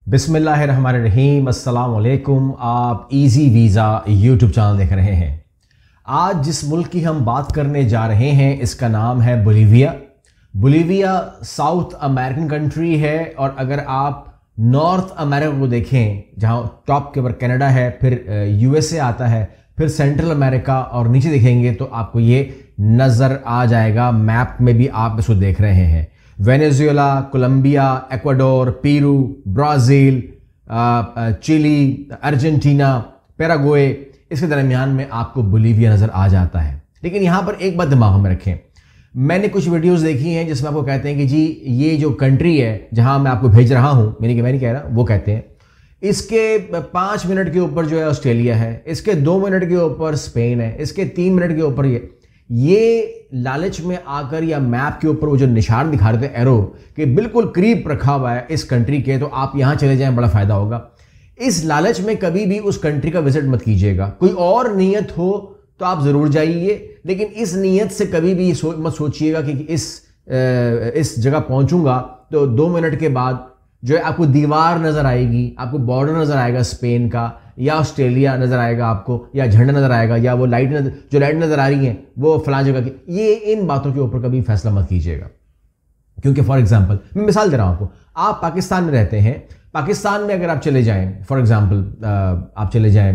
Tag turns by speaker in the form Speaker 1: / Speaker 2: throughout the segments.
Speaker 1: बिस्मिल्लाहिर्रहमानिर्रहीम, अस्सलाम वालेकुम। आप इजी वीज़ा यूट्यूब चैनल देख रहे हैं। आज जिस मुल्क की हम बात करने जा रहे हैं इसका नाम है Bolivia. Bolivia South American country है और अगर आप नॉर्थ अमेरिका को देखें, जहां टॉप के ऊपर कनाडा है, फिर यूएसए आता है, फिर सेंट्रल अमेरिका और नीचे देखेंगे तो आपको ये नज़र आ जाएगा। मैप में भी आप इसको देख रहे हैं। Venezuela, Colombia, Ecuador, Peru, Brazil, Chile, Argentina, Paraguay, इसके दरमियान में आपको बोलीविया नज़र आ जाता है। लेकिन यहाँ पर एक बात दिमाग में रखें, मैंने कुछ वीडियोस देखी हैं जिसमें आपको कहते हैं कि जी ये जो कंट्री है जहाँ मैं आपको भेज रहा हूँ, मैं नहीं कह रहा, वो कहते हैं इसके 5 मिनट के ऊपर जो है ऑस्ट्रेलिया है, इसके 2 मिनट के ऊपर स्पेन है, इसके 3 मिनट के ऊपर ये लालच में आकर या मैप के ऊपर वो जो निशान दिखा रहे थे एरो कि बिल्कुल करीब रखा हुआ है इस कंट्री के, तो आप यहाँ चले जाएं, बड़ा फायदा होगा। इस लालच में कभी भी उस कंट्री का विजिट मत कीजिएगा। कोई और नीयत हो तो आप ज़रूर जाइए, लेकिन इस नीयत से कभी भी मत सोचिएगा कि इस जगह पहुँचूंगा तो 2 मिनट के बाद जो है आपको दीवार नज़र आएगी, आपको बॉर्डर नज़र आएगा स्पेन का, या ऑस्ट्रेलिया नज़र आएगा आपको, या झंडा नज़र आएगा, या वो लाइट नज़र आ रही हैं वो फलां जगह की। ये इन बातों के ऊपर कभी फैसला मत कीजिएगा, क्योंकि फॉर एग्जांपल मैं मिसाल दे रहा हूँ आपको। आप पाकिस्तान में रहते हैं, पाकिस्तान में अगर आप चले जाएं, फॉर एग्जांपल आप चले जाएं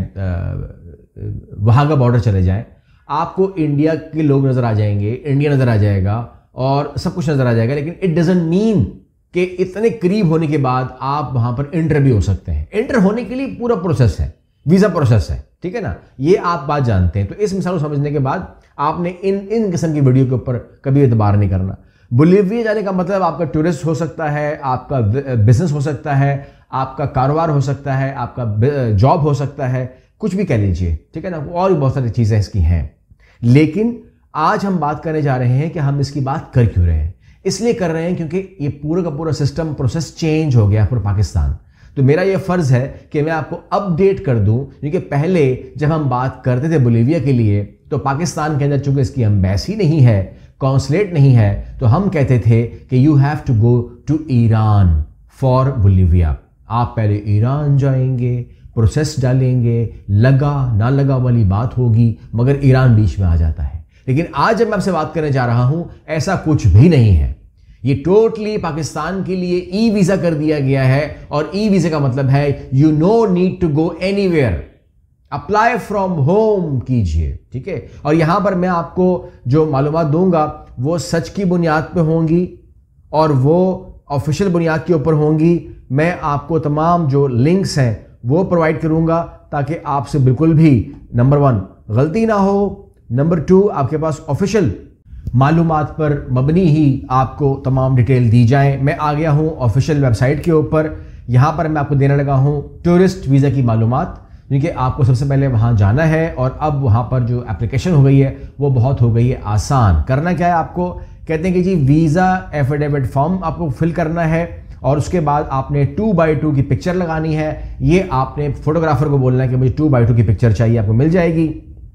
Speaker 1: वहाँ का बॉर्डर चले जाएं, आपको इंडिया के लोग नज़र आ जाएंगे, इंडिया नज़र आ जाएगा और सब कुछ नज़र आ जाएगा। लेकिन इट डजंट मीन कि इतने करीब होने के बाद आप वहां पर एंटर भी हो सकते हैं। एंटर होने के लिए पूरा प्रोसेस है, वीज़ा प्रोसेस है, ठीक है ना, ये आप बात जानते हैं। तो इस मिसाल को समझने के बाद आपने इन किस्म की वीडियो के ऊपर कभी एतबार नहीं करना। बोलीविया जाने का मतलब आपका टूरिस्ट हो सकता है, आपका बिजनेस हो सकता है, आपका कारोबार हो सकता है, आपका जॉब हो सकता है, कुछ भी कह लीजिए, ठीक है ना, और भी बहुत सारी चीज़ें इसकी हैं। लेकिन आज हम बात करने जा रहे हैं कि हम इसकी बात कर क्यों रहे हैं। इसलिए कर रहे हैं क्योंकि ये पूरा का पूरा सिस्टम प्रोसेस चेंज हो गया पूरा पाकिस्तान। तो मेरा ये फ़र्ज़ है कि मैं आपको अपडेट कर दूं, क्योंकि पहले जब हम बात करते थे बोलीविया के लिए तो पाकिस्तान के अंदर चूंकि इसकी एम्बेसी नहीं है, कॉन्सुलेट नहीं है, तो हम कहते थे कि you have to go to Iran for Bolivia. आप पहले ईरान जाएंगे, प्रोसेस डालेंगे, लगा ना लगा वाली बात होगी, मगर ईरान बीच में आ जाता है। लेकिन आज जब मैं आपसे बात करने जा रहा हूं, ऐसा कुछ भी नहीं है। ये टोटली पाकिस्तान के लिए ई वीज़ा कर दिया गया है, और ई वीज़ा का मतलब है you no need to go anywhere, apply from home कीजिए, ठीक है। और यहां पर मैं आपको जो मालूमात दूंगा वो सच की बुनियाद पे होंगी और वो ऑफिशियल बुनियाद के ऊपर होंगी। मैं आपको तमाम जो लिंक्स हैं वो प्रोवाइड करूंगा ताकि आपसे बिल्कुल भी नंबर 1 गलती ना हो, नंबर 2 आपके पास ऑफिशियल मालूमात पर मबनी ही आपको तमाम डिटेल दी जाए। मैं आ गया हूं ऑफिशियल वेबसाइट के ऊपर। यहां पर मैं आपको देने लगा हूं टूरिस्ट वीज़ा की मालूमात, क्योंकि आपको सबसे पहले वहां जाना है और अब वहां पर जो एप्लीकेशन हो गई है वो बहुत हो गई है आसान। करना क्या है, आपको कहते हैं कि जी वीज़ा एफिडेविट फॉर्म आपको फिल करना है और उसके बाद आपने 2x2 की पिक्चर लगानी है। ये आपने फोटोग्राफर को बोलना है कि मुझे 2x2 की पिक्चर चाहिए, आपको मिल जाएगी।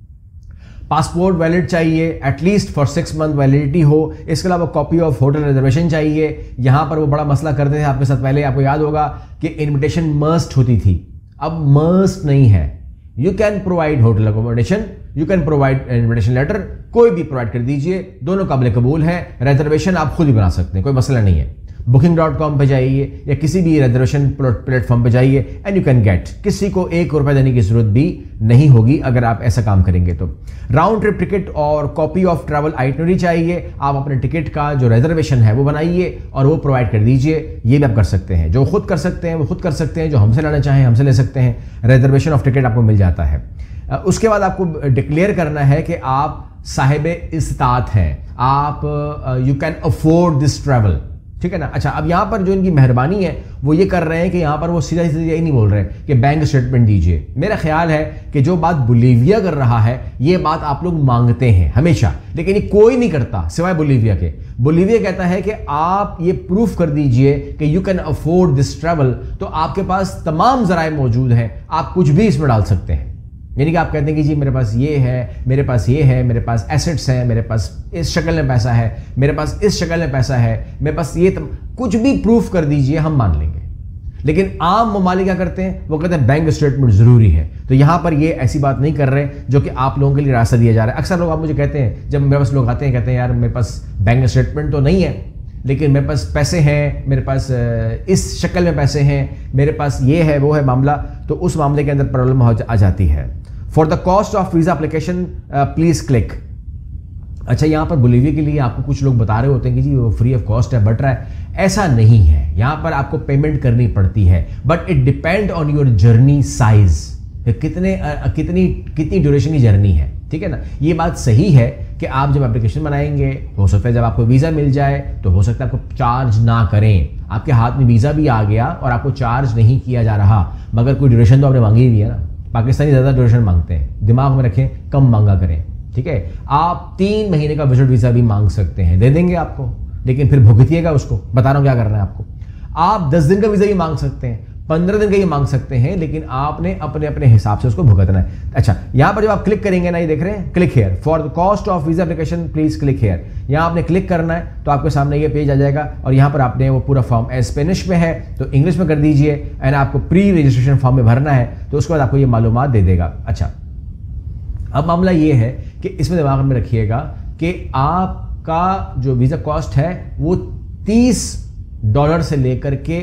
Speaker 1: पासपोर्ट वैलिड चाहिए, एटलीस्ट फॉर 6 मंथ वैलिडिटी हो। इसके अलावा कॉपी ऑफ होटल रिजर्वेशन चाहिए। यहाँ पर वो बड़ा मसला करते थे आपके साथ पहले, आपको याद होगा कि इनविटेशन मस्ट होती थी, अब मस्ट नहीं है। You can provide hotel accommodation, you can provide invitation letter, कोई भी प्रोवाइड कर दीजिए, दोनों काबिल कबूल है। रिजर्वेशन आप खुद ही बना सकते हैं, कोई मसला नहीं है। booking.com पे जाइए या किसी भी रिजर्वेशन प्लेटफॉर्म पे जाइए एंड यू कैन गेट। किसी को 1 रुपया देने की जरूरत भी नहीं होगी अगर आप ऐसा काम करेंगे तो। राउंड ट्रिप टिकट और कॉपी ऑफ ट्रैवल आइटनरी चाहिए। आप अपने टिकट का जो रिजर्वेशन है वो बनाइए और वो प्रोवाइड कर दीजिए। ये भी आप कर सकते हैं, जो खुद कर सकते हैं वो खुद कर सकते हैं, जो हमसे लेना चाहें हमसे ले सकते हैं। रिजर्वेशन ऑफ टिकट आपको मिल जाता है। उसके बाद आपको डिक्लेयर करना है कि आप साहिब इस्तात हैं, आप you can afford this travel, ठीक है ना। अच्छा, अब यहाँ पर जो इनकी मेहरबानी है वो ये कर रहे हैं कि यहाँ पर वो सीधा सीधा यही नहीं बोल रहे कि बैंक स्टेटमेंट दीजिए। मेरा ख्याल है कि जो बात बोलीविया कर रहा है ये बात आप लोग मांगते हैं हमेशा, लेकिन ये कोई नहीं करता सिवाय बोलीविया के। बोलीविया कहता है कि आप ये प्रूफ कर दीजिए कि you can afford this travel, तो आपके पास तमाम ज़राए मौजूद हैं, आप कुछ भी इसमें डाल सकते हैं। यानी कि आप कहते हैं कि जी मेरे पास ये है, मेरे पास ये है, मेरे पास एसेट्स हैं, मेरे पास इस शक्ल में पैसा है, मेरे पास इस शक्ल में पैसा है, मेरे पास ये कुछ भी प्रूफ कर दीजिए, हम मान लेंगे। लेकिन आम ममालिक क्या करते हैं, वो कहते हैं बैंक स्टेटमेंट जरूरी है। तो यहां पर ये ऐसी बात नहीं कर रहे जो कि आप लोगों के लिए रास्ता दिया जा रहा है। अक्सर लोग आप मुझे कहते हैं, जब मेरे पास लोग आते हैं कहते हैं यार मेरे पास बैंक स्टेटमेंट तो नहीं है, लेकिन मेरे पास पैसे हैं, मेरे पास इस शक्ल में पैसे हैं, मेरे पास ये है वो है मामला, तो उस मामले के अंदर प्रॉब्लम आ जाती है। For the cost of visa application please click. अच्छा, यहां पर बोलीविया के लिए आपको कुछ लोग बता रहे होते हैं कि जी वो फ्री ऑफ कॉस्ट है, बट रहा है, ऐसा नहीं है। यहां पर आपको पेमेंट करनी पड़ती है, but it depend on your journey size, कितनी ड्यूरेशन की जर्नी है, ठीक है ना। ये बात सही है कि आप जब एप्लीकेशन बनाएंगे, हो सकता है जब आपको वीजा मिल जाए तो हो सकता है आपको चार्ज ना करें, आपके हाथ में वीजा भी आ गया और आपको चार्ज नहीं किया जा रहा, मगर कोई ड्यूरेशन तो आपने मांगी हुई है ना। पाकिस्तानी ज्यादा ड्यूरेशन मांगते हैं, दिमाग में रखें, कम मांगा करें, ठीक है। आप 3 महीने का विजिट वीजा भी मांग सकते हैं, दे देंगे आपको, लेकिन फिर भुगतिएगा उसको, बता रहा हूं क्या करना है आपको। आप 10 दिन का वीजा भी मांग सकते हैं, 15 दिन का ये मांग सकते हैं, लेकिन आपने अपने अपने हिसाब से उसको भुगतना है। अच्छा, यहां पर जब आप क्लिक करेंगे ना, ये देख रहे हैं, click here for the cost of visa application please click here. यहां आपने क्लिक करना है तो आपके सामने ये पेज आ जाएगा और यहां पर आपने वो पूरा फॉर्म स्पेनिश में है तो इंग्लिश में कर दीजिए, एंड आपको प्री रजिस्ट्रेशन फॉर्म में भरना है, तो उसके बाद आपको ये मालूमात दे देगा। अच्छा, अब मामला ये है कि इसमें दिमाग में रखिएगा कि आपका जो वीजा कॉस्ट है वो $30 से लेकर के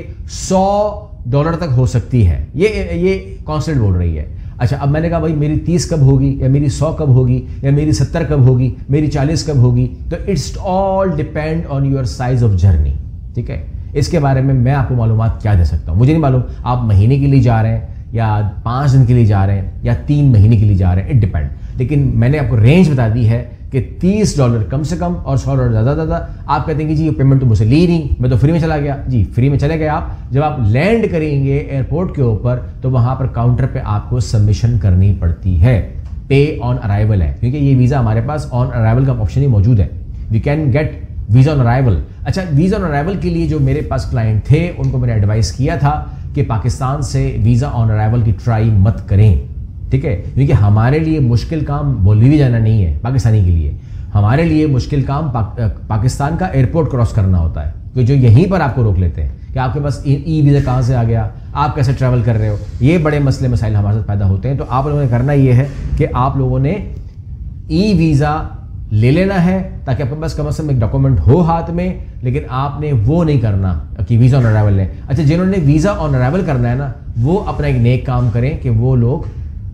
Speaker 1: $100 तक हो सकती है, ये कॉन्स्टेंट बोल रही है। अच्छा, अब मैंने कहा भाई मेरी 30 कब होगी, या मेरी 100 कब होगी, या मेरी 70 कब होगी, मेरी 40 कब होगी, तो it's all depend on your size of journey, ठीक है। इसके बारे में मैं आपको मालूमात क्या दे सकता हूं, मुझे नहीं मालूम आप महीने के लिए जा रहे हैं या 5 दिन के लिए जा रहे हैं या 3 महीने के लिए जा रहे हैं, इट डिपेंड। लेकिन मैंने आपको रेंज बता दी है कि $30 कम से कम और $100 ज़्यादा। आप कहते हैं कि जी ये पेमेंट तो मुझसे ली नहीं, मैं तो फ्री में चला गया। जी फ्री में चले गए आप, जब आप लैंड करेंगे एयरपोर्ट के ऊपर तो वहां पर काउंटर पे आपको सबमिशन करनी पड़ती है। पे ऑन अराइवल है, क्योंकि ये वीज़ा हमारे पास ऑन अराइवल का ऑप्शन ही मौजूद है, we can get visa on arrival. अच्छा, वीज़ा ऑन अराइवल के लिए जो मेरे पास क्लाइंट थे उनको मैंने एडवाइस किया था कि पाकिस्तान से वीज़ा ऑन अराइवल की ट्राई मत करें, ठीक है, क्योंकि हमारे लिए मुश्किल काम बोलीविया जाना नहीं है। पाकिस्तानी के लिए हमारे लिए मुश्किल काम पाकिस्तान का एयरपोर्ट क्रॉस करना होता है, तो जो यहीं पर आपको रोक लेते हैं कि आपके पास ई वीज़ा कहाँ से आ गया, आप कैसे ट्रैवल कर रहे हो, ये बड़े मसले मसाइल हमारे साथ पैदा होते हैं। तो आप लोगों ने करना ये है कि आप लोगों ने ई वीज़ा ले लेना है ताकि आपके पास कम से कम एक डॉक्यूमेंट हो हाथ में, लेकिन आपने वो नहीं करना कि वीज़ा ऑन अराइवल लें। अच्छा, जिन्होंने वीज़ा ऑन अराइवल करना है ना, वो अपना एक नेक काम करें कि वो लोग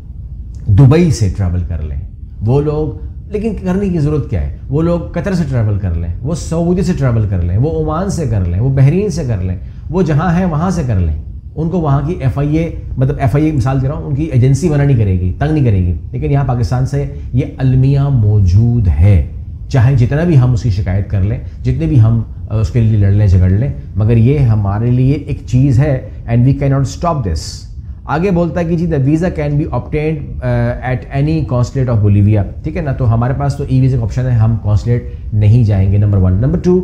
Speaker 1: दुबई से ट्रैवल कर लें, वो लोग, लेकिन करने की ज़रूरत क्या है, वो लोग कतर से ट्रैवल कर लें, वो सऊदी से ट्रैवल कर लें, वो ओमान से कर लें, वो बहरीन से कर लें, वो जहाँ है वहाँ से कर लें। उनको वहाँ की FIA, मतलब FIA मिसाल दे रहा हूँ, उनकी एजेंसी मना नहीं करेगी, तंग नहीं करेगी, लेकिन यहाँ पाकिस्तान से ये अलमिया मौजूद है। चाहे जितना भी हम उसकी शिकायत कर लें, जितने भी हम उसके लिए लड़ लें झगड़ लें, मगर ये हमारे लिए एक चीज़ है and we can not stop this. आगे बोलता है कि जी the visa can be obtained at any consulate of Bolivia, ठीक है ना। तो हमारे पास तो ई वीज़ा का ऑप्शन है, हम कॉन्सुलेट नहीं जाएंगे, नंबर 1। नंबर 2,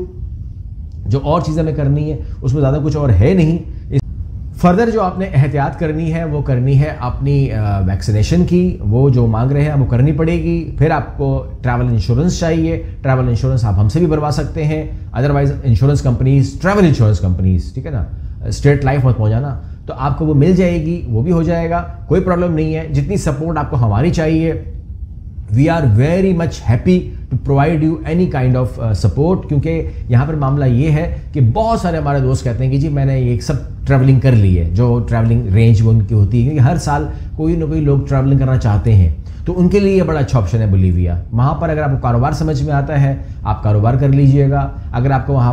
Speaker 1: जो और चीज़ें हमें करनी है उसमें ज़्यादा कुछ और है नहीं। फर्दर जो आपने एहतियात करनी है वो करनी है अपनी वैक्सीनेशन की, वो जो मांग रहे हैं वो करनी पड़ेगी। फिर आपको ट्रैवल इंश्योरेंस चाहिए, ट्रैवल इंश्योरेंस आप हमसे भी भरवा सकते हैं, otherwise insurance companies, travel insurance companies, ठीक है ना, स्टेट लाइफ मत पहुंचाना, तो आपको वो मिल जाएगी, वो भी हो जाएगा, कोई प्रॉब्लम नहीं है। जितनी सपोर्ट आपको हमारी चाहिए, we are very much happy to provide you any kind of support, क्योंकि यहाँ पर मामला ये है कि बहुत सारे हमारे दोस्त कहते हैं कि जी मैंने ये सब ट्रैवलिंग कर ली है, जो ट्रैवलिंग रेंज वो उनकी होती है, क्योंकि हर साल कोई ना कोई लोग ट्रैवलिंग करना चाहते हैं, तो उनके लिए ये बड़ा अच्छा ऑप्शन है बोलीविया। वहाँ पर अगर आपको कारोबार समझ में आता है आप कारोबार कर लीजिएगा, अगर आपको वहाँ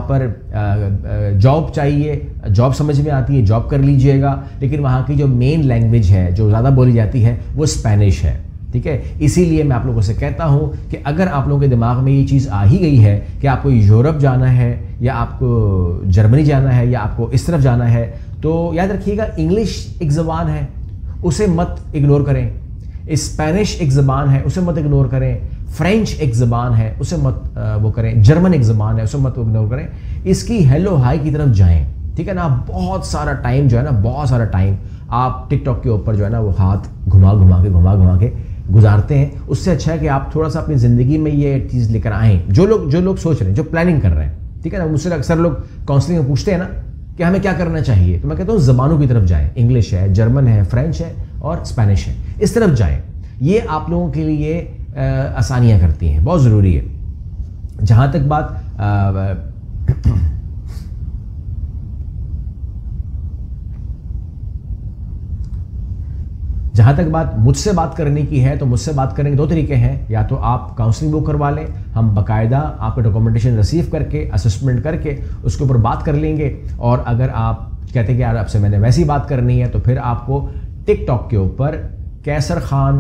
Speaker 1: पर जॉब चाहिए, जॉब समझ में आती है, जॉब कर लीजिएगा, लेकिन वहाँ की जो मेन लैंग्वेज है जो ज़्यादा बोली जाती है वो स्पेनिश है, ठीक है। इसीलिए मैं आप लोगों से कहता हूँ कि अगर आप लोगों के दिमाग में ये चीज़ आ ही गई है कि आपको यूरोप जाना है या आपको जर्मनी जाना है या आपको इस तरफ जाना है, तो याद रखिएगा इंग्लिश एक ज़बान है, उसे मत इग्नोर करें, स्पेनिश एक ज़बान है, उसे मत इग्नोर करें, फ्रेंच एक ज़बान है, उसे मत वो करें, जर्मन एक ज़बान है, उसे मत इग्नोर करें, इसकी हेलो हाई की तरफ जाएं, ठीक है ना। बहुत सारा टाइम जो है ना, बहुत सारा टाइम आप टिकटॉक के ऊपर जो है ना वो हाथ घुमा घुमा के गुजारते हैं, उससे अच्छा है कि आप थोड़ा सा अपनी ज़िंदगी में ये चीज़ लेकर आएँ। जो लोग सोच रहे हैं, जो प्लानिंग कर रहे हैं, ठीक है ना, मुझसे अक्सर लोग काउंसलिंग में पूछते हैं ना कि हमें क्या करना चाहिए, तो मैं कहता हूँ ज़बानों की तरफ जाएं। इंग्लिश है, जर्मन है, फ्रेंच है और स्पेनिश है, इस तरफ जाएं। ये आप लोगों के लिए आसानियाँ करती हैं, बहुत ज़रूरी है। जहाँ तक बात जहाँ तक बात मुझसे बात करने की है, तो मुझसे बात करने के दो तरीके हैं। या तो आप काउंसलिंग बुक करवा लें, हम बाकायदा आपके डॉक्यूमेंटेशन रिसीव करके असेसमेंट करके उसके ऊपर बात कर लेंगे। और अगर आप कहते हैं कि यार आपसे मैंने वैसी बात करनी है, तो फिर आपको टिकटॉक के ऊपर कैसर खान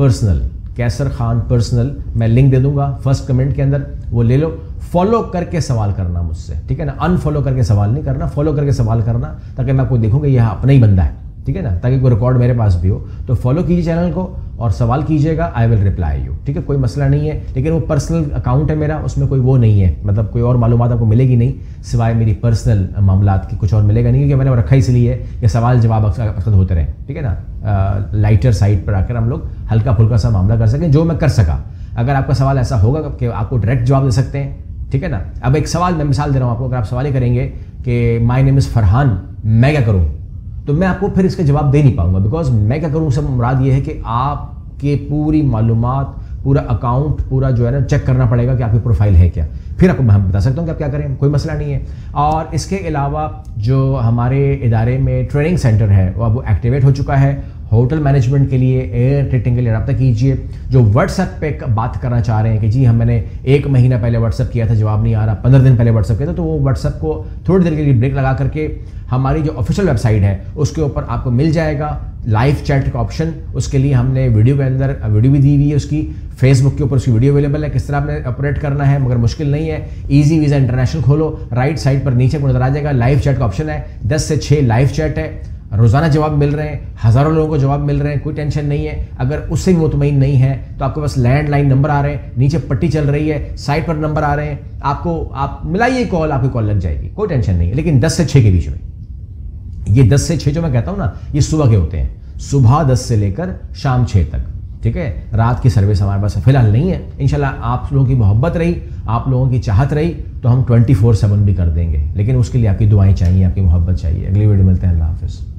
Speaker 1: पर्सनल मैं लिंक दे दूंगा फर्स्ट कमेंट के अंदर, वो ले लो। फॉलो करके सवाल करना मुझसे, ठीक है ना, अनफॉलो करके सवाल नहीं करना, फॉलो करके सवाल करना, ताकि मैं आपको देखूंगा यह अपना ही बंदा है, ठीक है ना, ताकि कोई रिकॉर्ड मेरे पास भी हो। तो फॉलो कीजिए चैनल को और सवाल कीजिएगा, आई विल रिप्लाई यू, ठीक है, कोई मसला नहीं है। लेकिन वो पर्सनल अकाउंट है मेरा, उसमें कोई वो नहीं है, मतलब कोई और मालूमात आपको मिलेगी नहीं सिवाय मेरी पर्सनल मामलात की, कुछ और मिलेगा नहीं, क्योंकि मैंने वो रखा इसलिए है कि सवाल जवाब अक्सर होते रहे, ठीक है ना, लाइटर साइड पर आकर हम लोग हल्का फुल्का सा मामला कर सकें, जो मैं कर सका। अगर आपका सवाल ऐसा होगा कि आपको डायरेक्ट जवाब दे सकते हैं, ठीक है ना। अब एक सवाल मैं मिसाल दे रहा हूँ आपको, अगर आप सवाल ही करेंगे कि माय नेम इज़ फरहान, मैं क्या करूँ, तो मैं आपको फिर इसका जवाब दे नहीं पाऊंगा, बिकॉज मैं क्या करूँ से मुराद ये है कि आपके पूरी मालूमात, पूरा अकाउंट, पूरा जो है ना चेक करना पड़ेगा कि आपकी प्रोफाइल है क्या, फिर आपको मैं बता सकता हूँ कि आप क्या करें, कोई मसला नहीं है। और इसके अलावा जो हमारे इदारे में ट्रेनिंग सेंटर है वो अब एक्टिवेट हो चुका है। होटल मैनेजमेंट के लिए, एयर टिकटिंग के लिए रब्ता कीजिए। जो व्हाट्सएप पे बात करना चाह रहे हैं कि जी मैंने 1 महीना पहले व्हाट्सएप किया था, जवाब नहीं आ रहा, 15 दिन पहले व्हाट्सएप किया था, तो वो व्हाट्सएप को थोड़ी देर के लिए ब्रेक लगा करके हमारी जो ऑफिशियल वेबसाइट है उसके ऊपर आपको मिल जाएगा लाइव चैट का ऑप्शन। उसके लिए हमने वीडियो के अंदर वीडियो भी दी हुई है उसकी, फेसबुक के ऊपर उसकी वीडियो अवेलेबल है, किस तरह आपने ऑपरेट करना है, मगर मुश्किल नहीं है। ईजी वीज़ा इंटरनेशनल खोलो, राइट साइड पर नीचे को नजर आ जाएगा, लाइव चैट का ऑप्शन है, 10 से 6 लाइव चैट है, रोज़ाना जवाब मिल रहे हैं, हज़ारों लोगों को जवाब मिल रहे हैं, कोई टेंशन नहीं है। अगर उससे भी मुतमईन नहीं है तो आपके पास लैंडलाइन नंबर आ रहे हैं, नीचे पट्टी चल रही है, साइड पर नंबर आ रहे हैं, आप मिलाइए कॉल, आपकी कॉल लग जाएगी, कोई टेंशन नहीं है। लेकिन 10 से 6 के बीच में, ये 10 से 6 जो मैं कहता हूँ ना, ये सुबह के होते हैं, सुबह 10 से लेकर शाम 6 तक, ठीक है। रात की सर्विस हमारे पास फिलहाल नहीं है। इंशाल्लाह आप लोगों की मोहब्बत रही, आप लोगों की चाहत रही, तो हम 24/7 भी कर देंगे, लेकिन उसके लिए आपकी दुआएं चाहिए, आपकी मोहब्बत चाहिए। अगली वीडियो मिलते हैं, अल्लाह हाफिज़।